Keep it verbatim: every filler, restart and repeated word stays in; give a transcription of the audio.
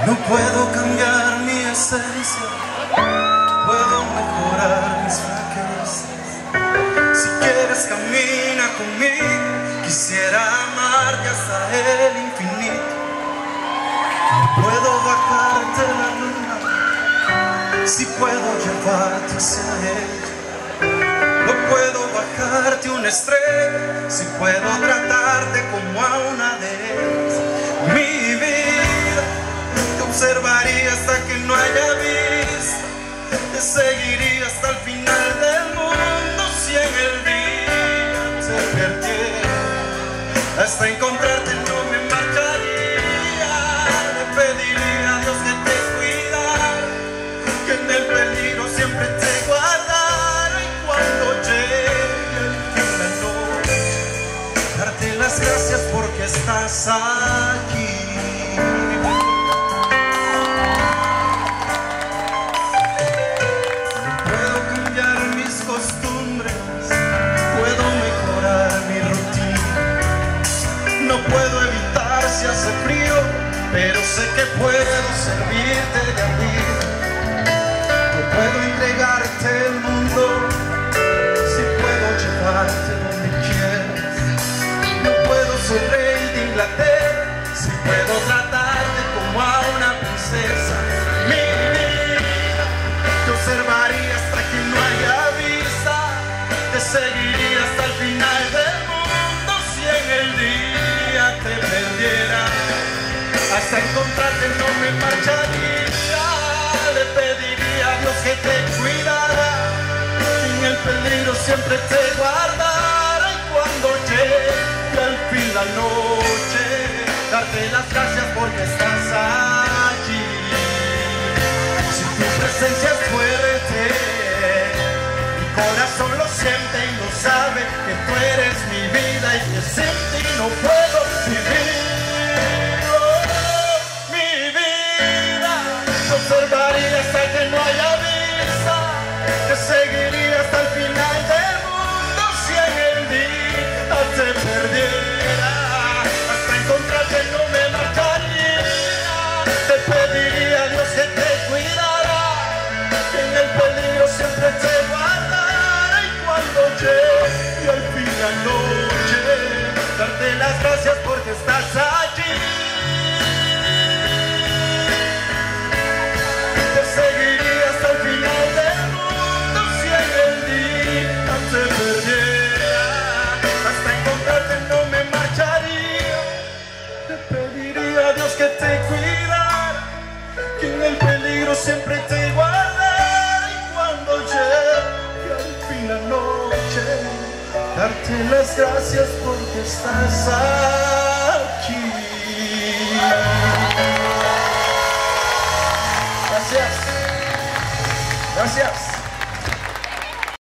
No puedo cambiar mi esencia, puedo mejorar mis flaquezas. Si quieres camina conmigo, quisiera amarte hasta el infinito. No puedo bajarte la luna, si puedo llevarte hacia ella. No puedo bajarte una estrella, si puedo tratarte como a una de ellas. Mi vida te observaría hasta que no haya visto, te seguiría hasta el final del mundo. Si en el día te perdiera, hasta encontrarte no me marcharía. Le pediría a Dios que te cuidara, que en el peligro siempre te guardara, y cuando llegue el fin de la noche, darte las gracias porque estás aquí. Hace frío, pero sé que puedo servirte de abrigo. No puedo entregarte el mundo, si puedo llevarte donde quieras. No puedo ser rey de Inglaterra, si puedo tratarte como a una princesa. Mi vida te observaría hasta que no haya vista, te seguiría hasta el final del mundo. Si en el día te perdiera, hasta encontrarte no me marcharía. Le pediría a Dios que te cuidara, que en el peligro siempre te guardara, y cuando llegue al fin la noche, darte las gracias porque estás allí. Si tu presencia es fuerte, mi corazón lo siente y lo sabe, que tú eres mi vida y que sin ti no puedo vivir. Observaría hasta que no haya vista, te seguiría hasta el final del mundo. Si en el día te perdiera, hasta encontrarte no me marcharía. Te pediría a Dios que te cuidara, que en el peligro siempre te guardara, y cuando llegue al fin la noche, darte las gracias porque estás allí. Que te cuidara, que en el peligro siempre te guardara, y cuando llegue al fin la noche, darte las gracias porque estás aquí. Gracias. Gracias.